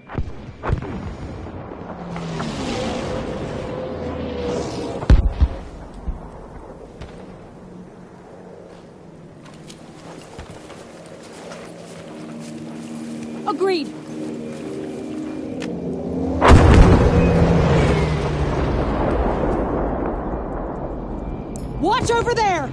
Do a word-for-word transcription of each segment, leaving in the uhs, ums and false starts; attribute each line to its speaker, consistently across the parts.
Speaker 1: Agreed. Watch over there!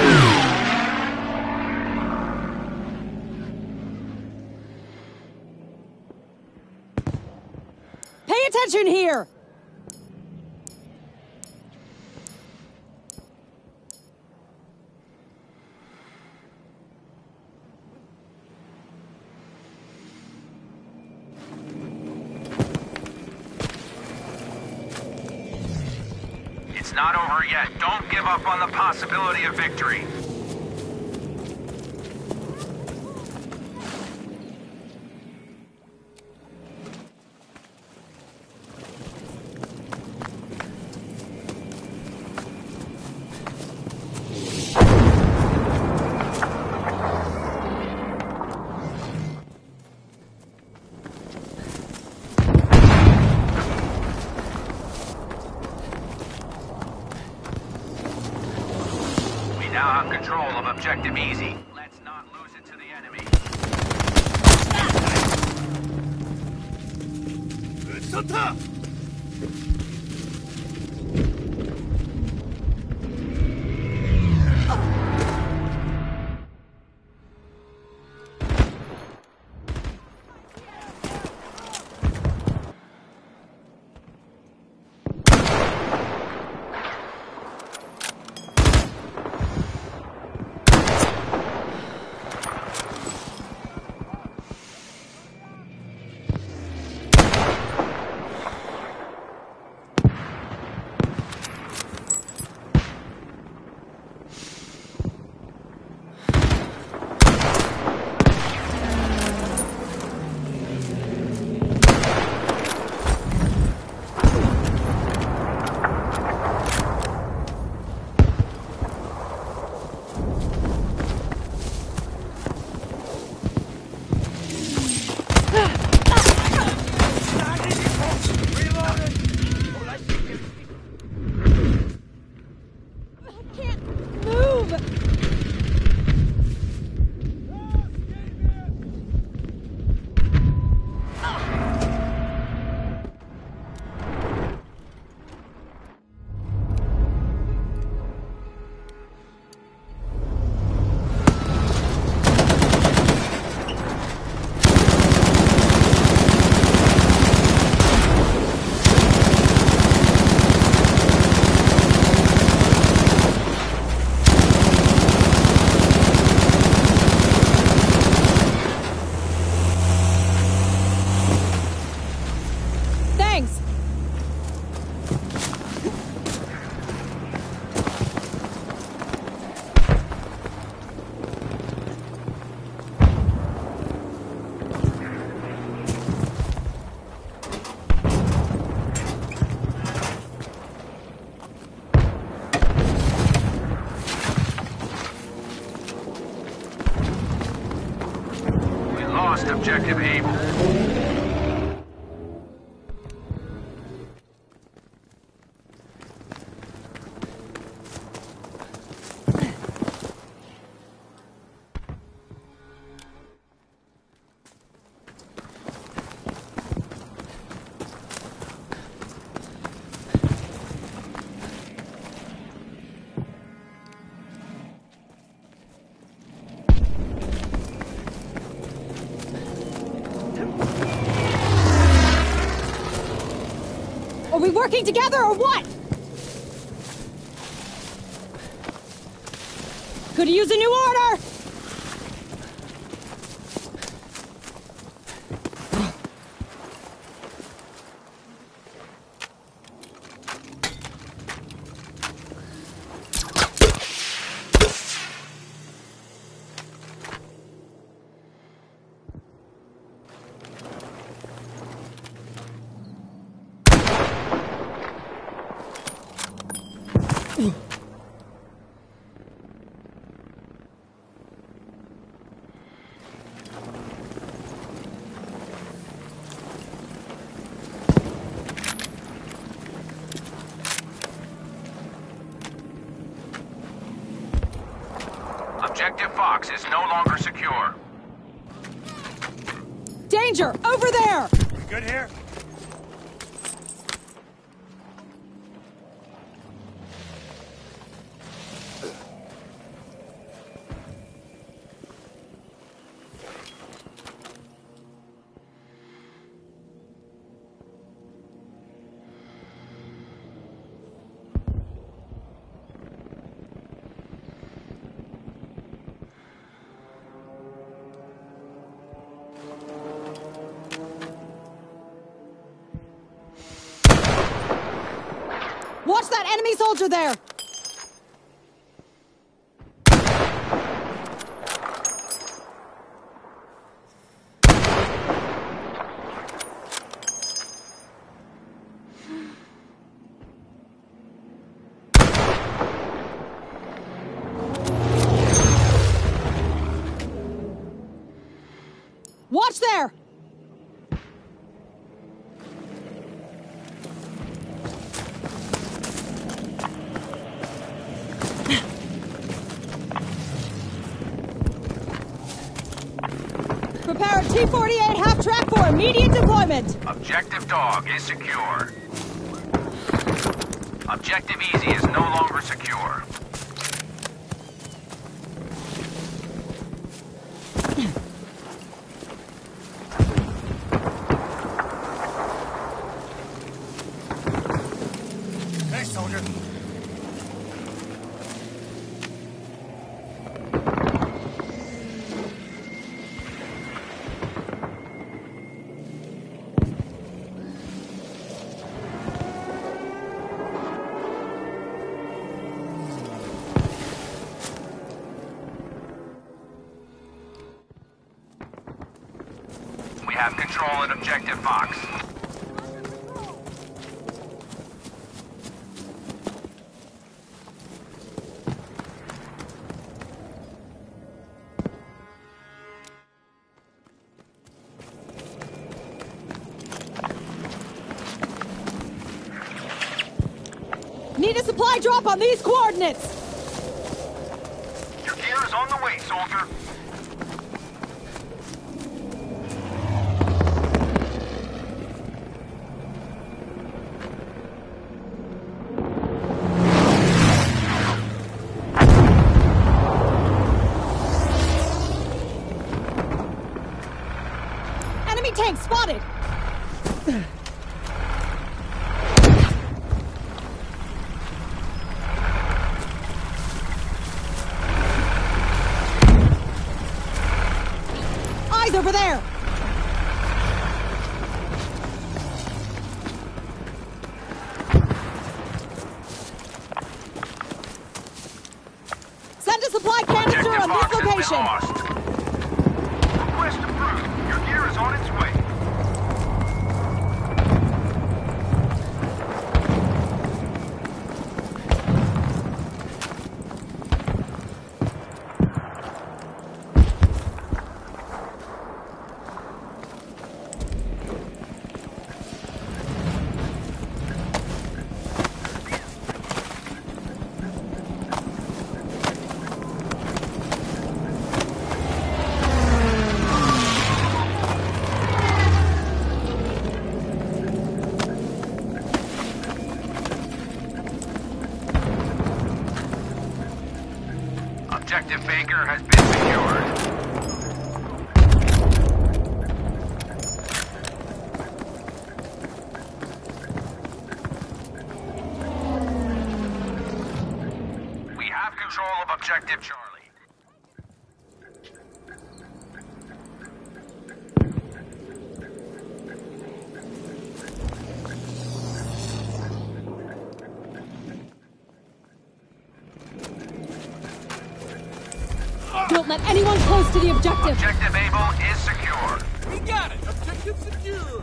Speaker 1: Pay attention here!
Speaker 2: It's not over yet. Don't give up on the possibility of victory. Now have control of Objective Easy. Let's not lose it to the enemy. Lost Objective Able.
Speaker 1: Are we working together or what? Could use a new order!
Speaker 2: no longer secure.
Speaker 1: Danger! Over there!
Speaker 3: Good here?
Speaker 1: Watch that enemy soldier there! Watch there! Prepare a T forty-eight half-track for immediate deployment!
Speaker 2: Objective Dog is secure. Objective Easy is no longer secure.
Speaker 3: Hey, soldier.
Speaker 2: We have control at Objective Fox.
Speaker 1: Need a supply drop on these coordinates!
Speaker 2: Your gear is on the way, soldier.
Speaker 1: Enemy tank spotted! Eyes over there! Send a supply canister
Speaker 2: Objective
Speaker 1: on
Speaker 2: Fox
Speaker 1: this
Speaker 2: has been
Speaker 1: location!
Speaker 2: lost. Request approved. Your gear is on its way. Objective Baker has been secured. We have control of Objective Charlie.
Speaker 1: Don't let anyone close to the objective!
Speaker 2: Objective Able is secure.
Speaker 3: We got it! Objective secure!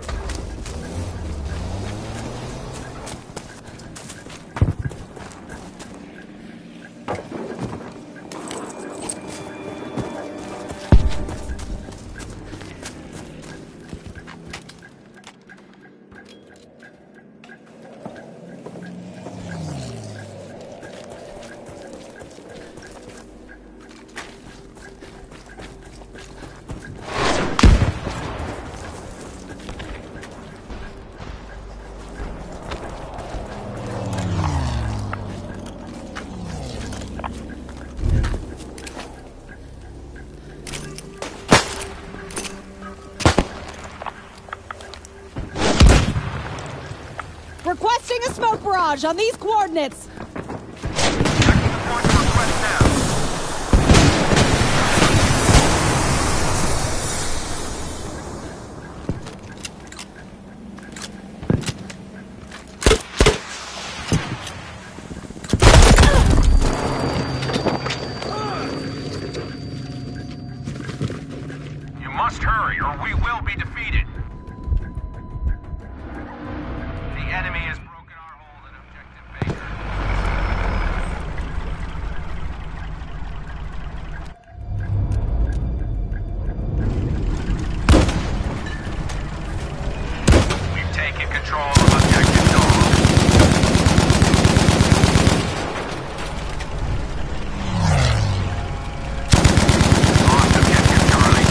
Speaker 1: Launching a smoke barrage on these coordinates.
Speaker 2: Checking the point of request now. You must hurry, or we will be defeated. The enemy has broken our hold at Objective Baker. We've taken control of Objective Dog. Lost Objective Charlie.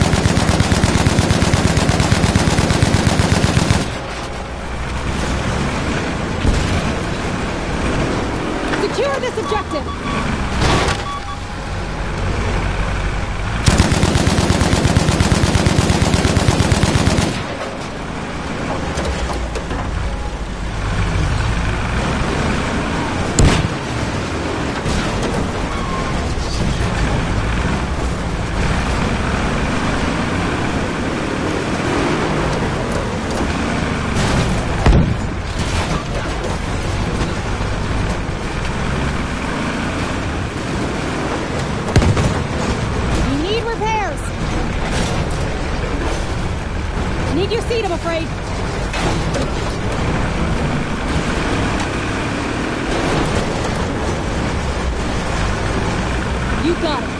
Speaker 1: Secure this objective. You need repairs. Need your seat, I'm afraid. You got it.